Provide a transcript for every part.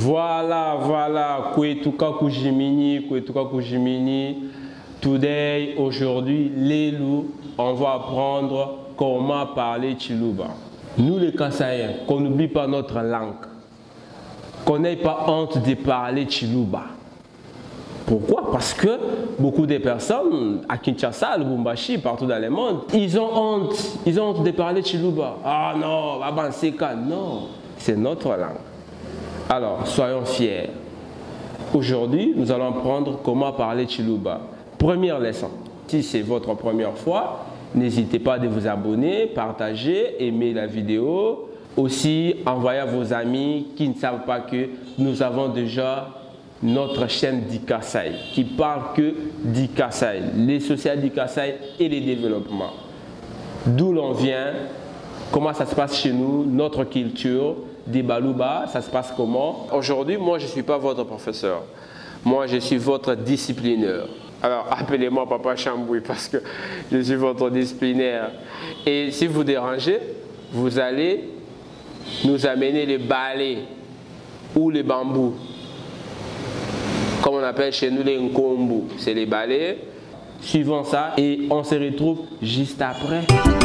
Voilà, Kwetuka Kujimini. Today, aujourd'hui, Lelou, on va apprendre comment parler Chiluba. Nous les Kassaïens, qu'on n'oublie pas notre langue, qu'on n'ait pas honte de parler Chiluba. Pourquoi? Parce que beaucoup de personnes à Kinshasa, à Lubumbashi, partout dans le monde, ils ont honte de parler Chiluba. Ah non, Abanseka, non, c'est notre langue. Alors, soyons fiers. Aujourd'hui, nous allons apprendre comment parler Chiluba. Première leçon. Si c'est votre première fois, n'hésitez pas à vous abonner, partager, aimer la vidéo. Aussi, envoyer à vos amis qui ne savent pas que nous avons déjà notre chaîne d'Ikasai qui parle que d'Ikasai, les social d'Ikasai et les développements. D'où l'on vient, comment ça se passe chez nous, notre culture, des Baluba, ça se passe comment. Aujourd'hui, moi je ne suis pas votre professeur, moi je suis votre disciplinaire. Alors appelez-moi Papa Chambouy parce que je suis votre disciplinaire. Et si vous dérangez, vous allez nous amener les balais ou les bambous. Comme on appelle chez nous les nkombu, c'est les balais. Suivons ça et on se retrouve juste après.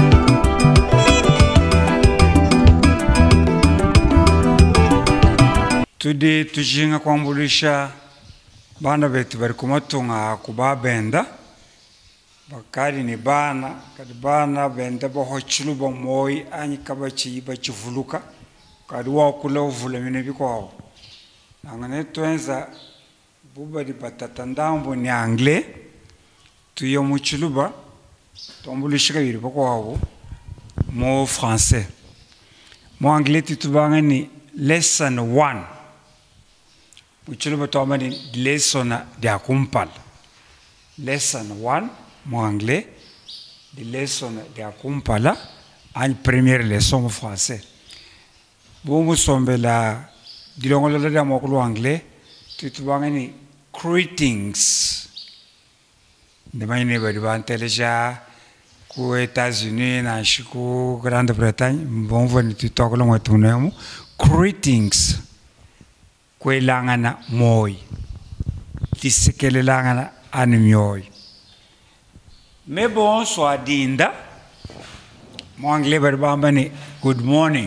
Today tujinga kwambulisha bana betu bari kumatunga kuba benda bakari ni bana kadi bana benda boho Chiluba moi anyi kabachi bachivuluka kadi wa kula uvula mine biko angane twenza buba di batata ndambo ni anglais tuyo mu Chiluba tombulishika yiri bako mo français mo anglais titubanga ni lesson 1 Chiluba tomani lesson de akumpal. Lesson 1 mon anglais, de lesson de akumpala, en première leçon en français. Bon vous sommes là, disons le de moklo anglais, tu ni greetings. De manière bari bantelja aux États-Unis, na chico Grande-Bretagne, bon venir tu tokolo motunemu, greetings. Kwe langana moi tisekele langana animioi mais bon soit dinda mo anglais barbamba ni good morning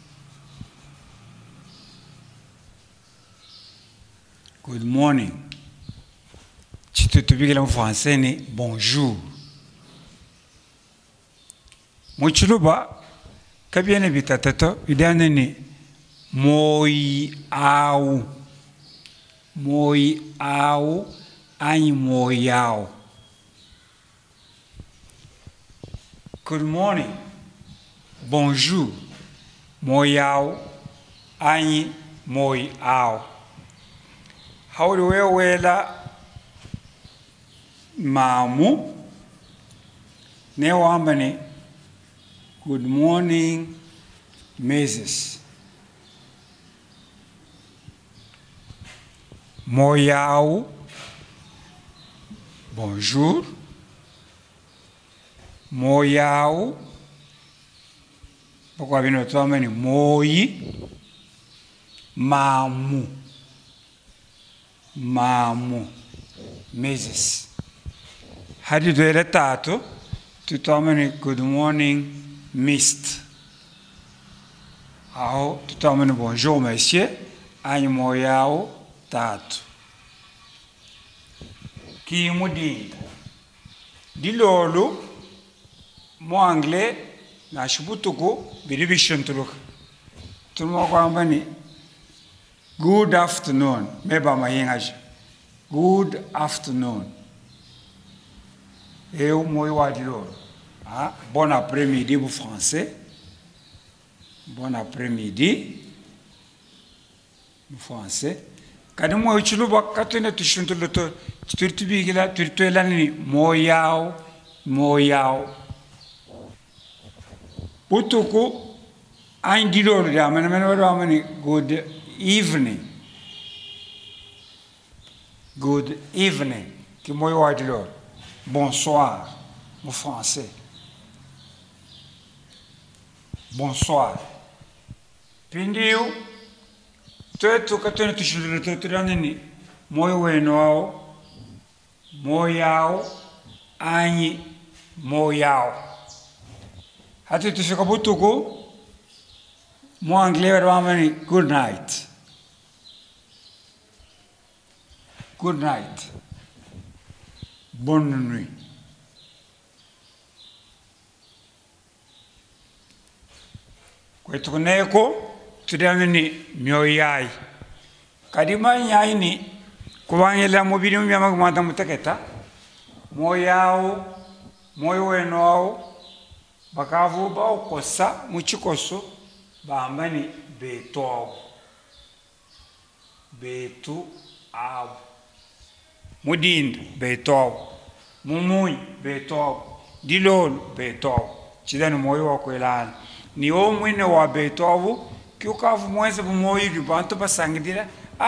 chitutubikela en français ni bonjour mo Chiluba kabiene bitatato idane ni moi au ani moi au. Good morning, bonjour, moi au ani moi au. How do we wela mamu ne wambani good morning Mrs. Moyao, bonjour. Moyao, pourquoi vient notre homme Moi, mamu, Mrs. How do you do it, Tato? Tu t'emmènes good morning, Mist. Alors, tu t'emmènes bonjour, monsieur. Aïe, moyao. Tato ki mudinda dilolo mo anglais na shibutuko biribishintuluka tulmo kwamba ni good afternoon meba mayingaje good afternoon eu moi wa dilolo bon après-midi bu français bon après-midi bu français quand moi Chiluba katene tushuntuloto turtubigila turtuelani moyao utuku andilolo ya manamani good evening ki moyo adilolo bonsoir en français bonsoir pindiu twetu katwene tushulile tuturanini moyo wenu wao moyo yao anyi moyo yao hati tufika butuku Moanglais wamani good night. Good night. Bonne nuit. Kwetu kuneko tudiamini mioyai. Kadima nyai ni kuwangela mubiri mbyama kumata mutaketa. Moyao moyo wenao bakavu ba okosa muchikoso bambani beto betu ab mudind beto mumuy beto dilol beto chidani moyo wakwelana ni omwine wa beto kyukavu mweze bumoyi bibantu basangidira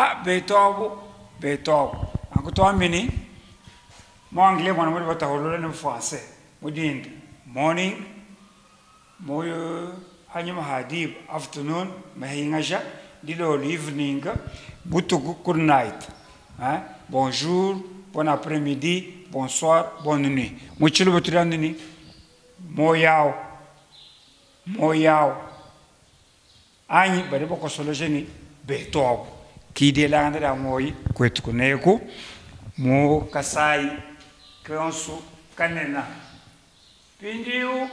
beto akutwamini Moanglais mwana muri bataholola ne français mudind morning moyo hanyuma hadib afternoon mahingaja dilol evening butuku good night bonjour bon après-midi bonsoir bonne nuit muchulu buturandini moyao anyi bari boko solojeni betob kide landra moyi kwetu kuneko mo kasai kansu kanena pindiu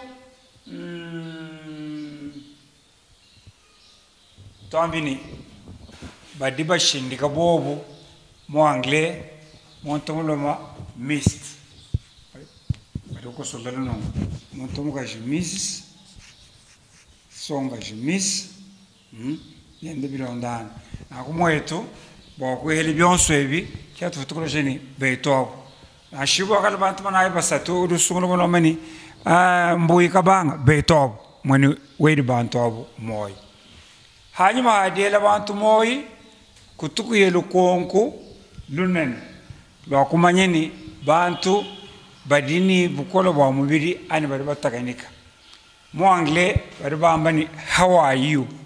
Tombini badiba shindika bobu Moanglais montomuloma mist badoko solala no montomuka jimis songa jimis yende bilondana akumwetu bokweli byonso ebi kyatu tukolojeni beto ashibo kala bantu manayi basatu urusungu no mani mbuyi kabanga beto mwani wedi bantu abo moyi hanyuma hadela bantu moyi kutuku yelu konku lunen lwakumanyeni bantu badini bukolo bwa mubiri ani bari bataganika Moanglais bari bambani how are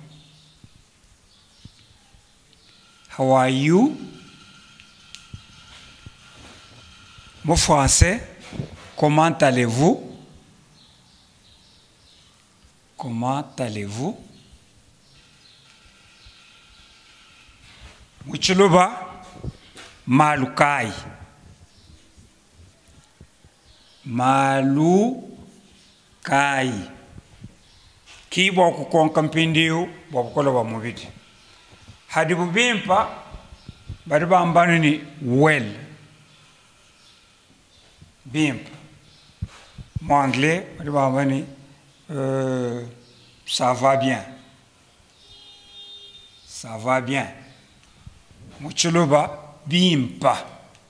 you Mon français comment allez-vous Muchuluba malukai kibo kukonka mpindiu bokolo ba mubidi hadibu bimpa bari bambani ni well bimpa Moanglais bari bambani ça va bien Muchuluba bimpa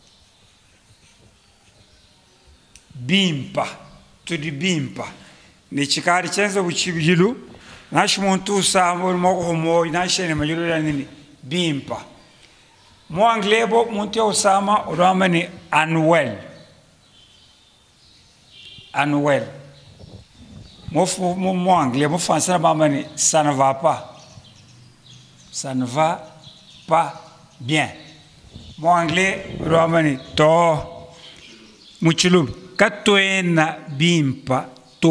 tudi bimpa ni chikari chenza buchibijilu nashimuntu sambo moko mo nashene majilu nini bimpa Moanglais bo muntu osama uramani unwell Moanglais mo français bambani ça ne va pas bien Moanglais uramani to muchulu katwena bimpa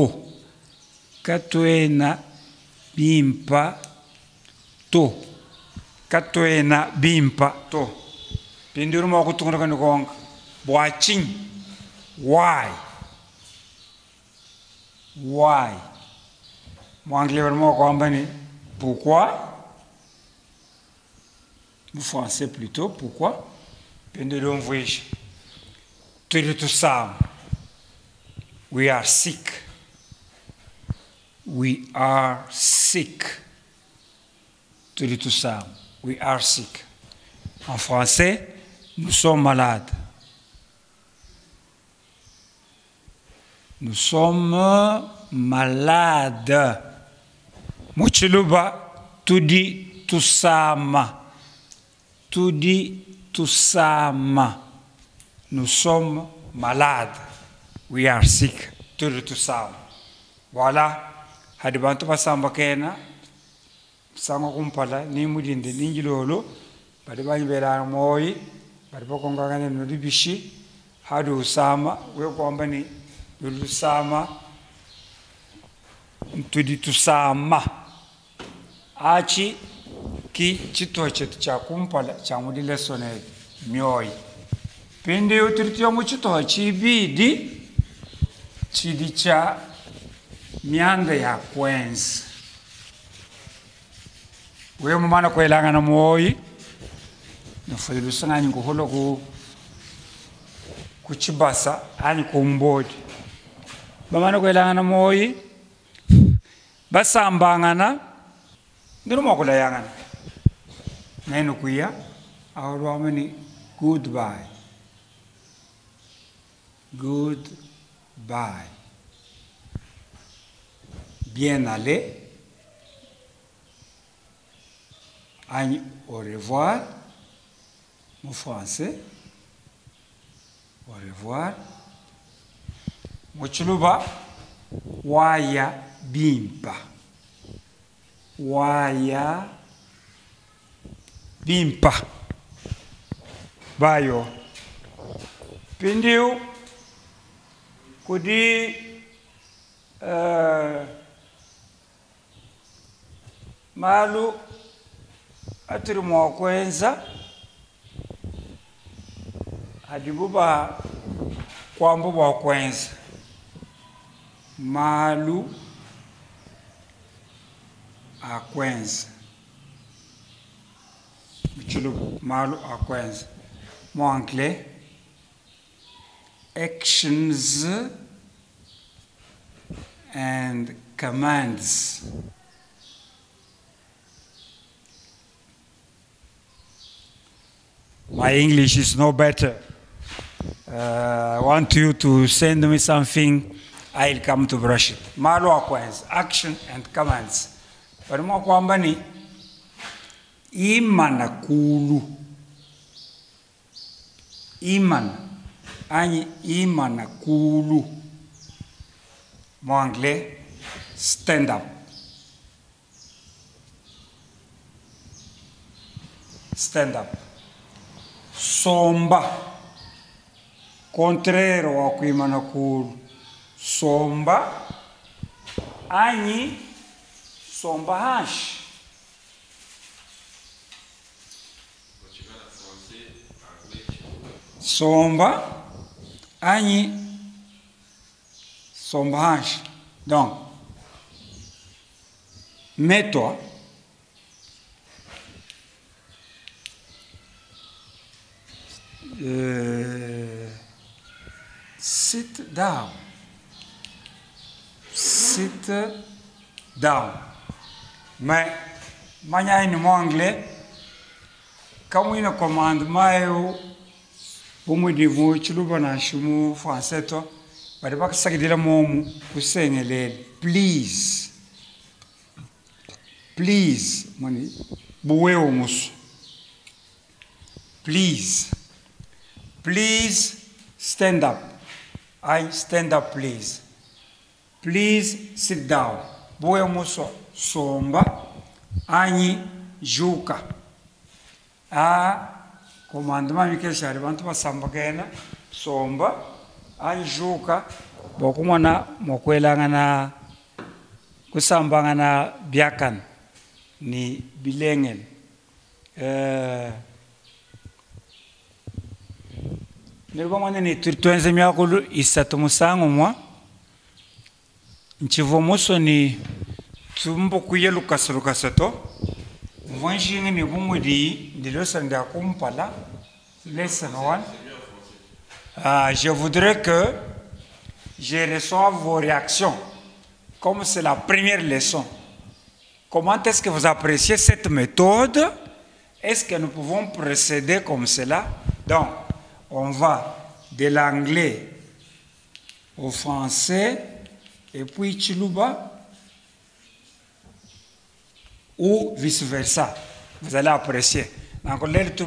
pindiru mo kutunga kan konga boaching why Moanglais mo ko ambani pourquoi en français plutôt pourquoi pindiru mvoish to sam we are sick to sam we are sick en français nous sommes malades Muchuluba tudi tusama nous sommes malades we are sick tudi tusama voilà hadi bantu basamba kena sango kumpala ni mudinde ninjilolo bari banyibera moyi bari bakongangane nuribishi hadu usama we kwamba ni usama ntudi tusama achi ki chito chetu cha kumpala cha mudile sone myoyi pindi utiritiyo muchito chibidi chidi cha mianda ya kwenzi we mumana kwelanga na moyi nofadilusanga nguholo ku chibasa ani kumbodi bamana kwelanga na moyi basambangana ngiro makula yangana nenu kuya awamani goodbye bien aller au revoir mon français au revoir mochuluba waya bimpa bayo pindiu kudi malu atiri mwakwenza hadibuba kwambu wakwenza malu akwenza mchulu malu akwenza mo anglais actions and commands. My English is no better. I want you to send me something, I'll come to brush it. Malo acquaintance, action and commands. But mo kwamba ni imana kulu. Imana kulu. Mo anglais, stand up. Stand up. Somba. Contraire wa kuimana kulu. Somba. Somba hash. Somba. Somba hash. Donc, mets-toi. Sit down. Sit down. Mais, manya in anglais, comme une commande, mayo, pour me dire, tu le bon chumu français, toi, mais pas que ça dit le mot, please. Please, mani, boué au mousse. Please. Please stand up. I stand up, please. Please sit down. Boué au mousse. Somba. Ani juka. Commandement Michael Sharibantu wa Sambagena. Somba. Ani juka. Bokumana mokwelangana kusambangana biakan ni bilengen. Nilibamwana ni tuenze myakulu isatumusango mwa nchivomoso ni tumbo kuyelu kasato mwanjingi ni bumudi ndilosa ndakumpala lesson 1. Je voudrais que je reçoive vos réactions comme c'est la première leçon. Comment est-ce que vous appréciez cette méthode? Est-ce que nous pouvons procéder comme cela? Donc, on va de l'anglais au français et puis Chiluba ou vice-versa. Vous allez apprécier. Donc,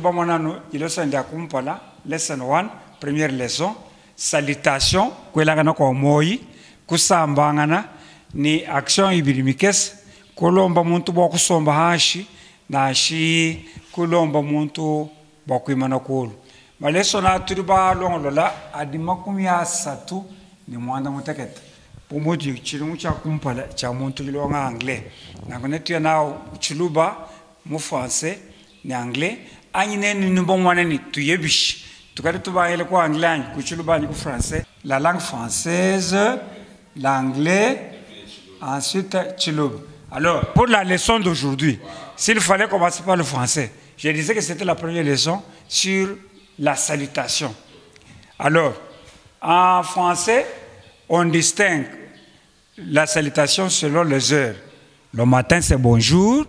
lesson 1, première leçon, salutation, ni action ibirimiques, kulomba muntu bokusomba hashi nashi kulomba muntu bokwimana kulu maleso na turi ba longolola adi 30 ni mwanda muteketa pomoji chirimu cha kumpala cha muntu lilonga anglais nakonetu na chiluba mu français ni anglais anyine ni numbo mwana ni tuyebish tukari tubaile ko anglais ku chiluba ni ku français la langue française l'anglais ensuite chiluba. Alors pour la leçon d'aujourd'hui s'il fallait commencer par le français je disais que c'était la première leçon sur la salutation. Alors en français on distingue la salutation selon les heures. Le matin, c'est bonjour.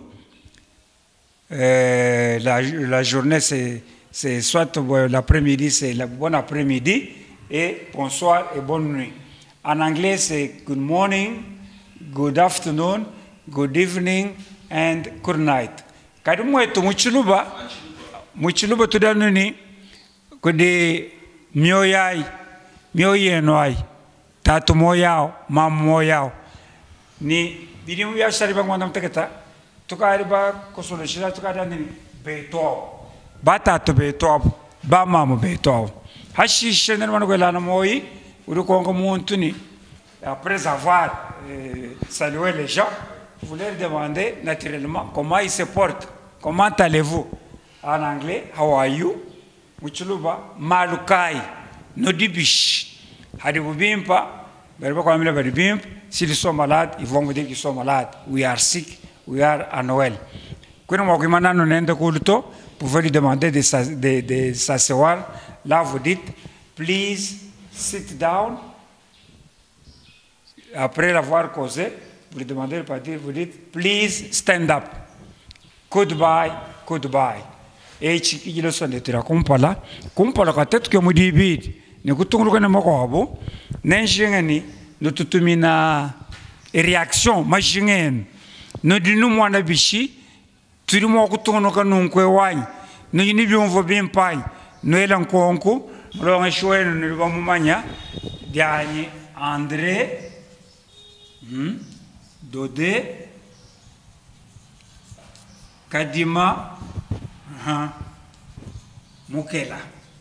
La journée, c'est soit l'après-midi, c'est bon après-midi. Et bonsoir et bonne nuit. En anglais, c'est good morning, good afternoon, good evening, and good night. Quand moi, tu muchuluba tu danuni, kudi mioyai, mioyenoi. Tatu moyao, mam moyao. Ni bidimu ya shari bang wanam teketa. Tuka ariba kosoleshira tuka dani beto. Ba tatu beto, ba mamu beto. Hashi shenen manu kelana moi. Uru kongo muntuni. Après avoir salué les gens, vous leur demandez naturellement comment ils se portent. Comment allez-vous? En anglais, how are you? Muchuluba malukai, nodibish. Hadibubimpa, s'ils sont malades, ils vont vous dire qu'ils sont malades. We are sick, we are unwell. Quand vous pouvez lui demander de s'asseoir. Là, vous dites, please sit down. Après l'avoir causé, vous lui demandez de partir, vous dites, please stand up. Goodbye, goodbye. Et il le son de tira kumpala kwa tête que mudi bid ni kutunguruka na makobo nenjingani no tutumina réaction majingen no dinu mwana bishi turi mo kutunguruka nunkwe wany no yini byumvo bimpai no elan konku ronga shoeno ni bamumanya diani André Dodé Kadima Mukela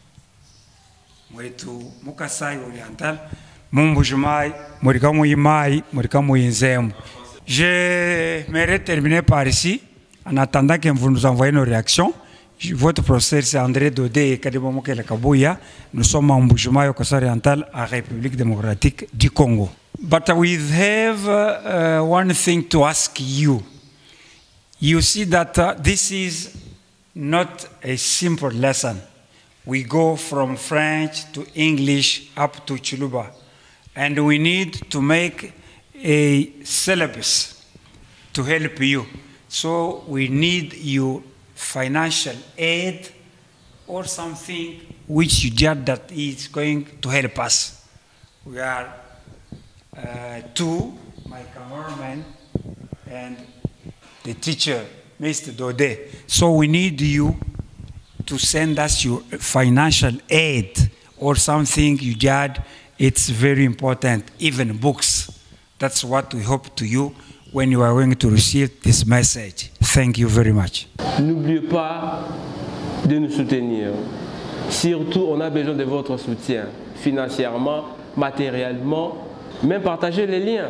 mwetu Mukasai oriental Mumbujumai Morika Muyimai Morika Muyinzemu. Je m'aimerais terminer par ici en attendant que vous nous envoyez nos réactions. Votre professeur c'est André Dodé et Kadima Mukela Kabouya. Nous sommes en Mbujumaï au Kosa oriental en République démocratique du Congo. But we have one thing to ask you. You see that this is not a simple lesson. We go from French to English up to Chiluba. And we need to make a syllabus to help you. So we need your financial aid or something which you judge that is going to help us. We are two, my cameraman and the teacher, Mr. Dodé. So we need you to send us your financial aid or something you judge it's very important, even books. That's what we hope to you when you are going to receive this message. Thank you very much. N'oubliez pas de nous soutenir. Surtout, on a besoin de votre soutien, financièrement, matériellement, même partager les liens.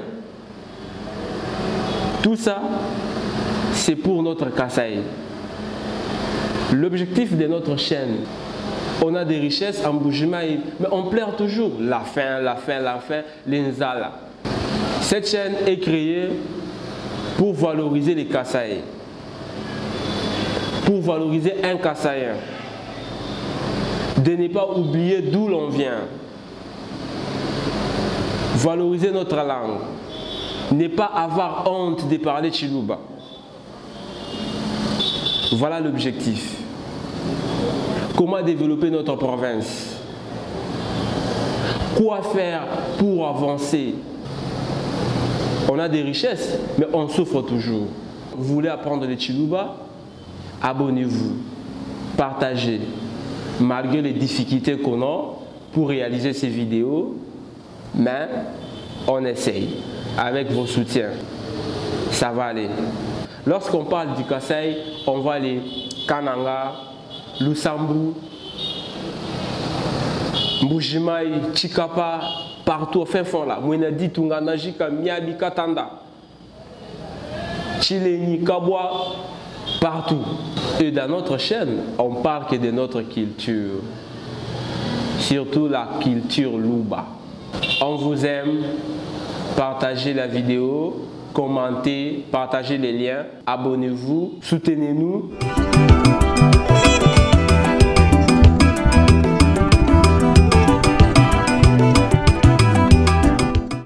Tout ça, c'est pour notre Kasaï. L'objectif de notre chaîne, on a des richesses en Mbujimaï, mais on pleure toujours la faim, l'inzala. Cette chaîne est créée pour valoriser les Kasaïs, pour valoriser un Kasaïen, de ne pas oublier d'où l'on vient, valoriser notre langue, ne pas avoir honte de parler Chiluba. Voilà l'objectif. Comment développer notre province? Quoi faire pour avancer? On a des richesses, mais on souffre toujours. Vous voulez apprendre le Chiluba? Abonnez-vous, partagez. Malgré les difficultés qu'on a pour réaliser ces vidéos, mais on essaye avec vos soutiens. ça va aller. Lorsqu'on parle du Kasaï, on voit les Kananga, Lusambu, Mbujimai, Chikapa, partout au fin fond là. Mwenadi, Tunganajika, Miabi, Katanda, Chileni, Kabwa, partout. Et dans notre chaîne, on parle que de notre culture, surtout la culture Luba. On vous aime, partagez la vidéo, commentez, partagez les liens, abonnez-vous, soutenez-nous.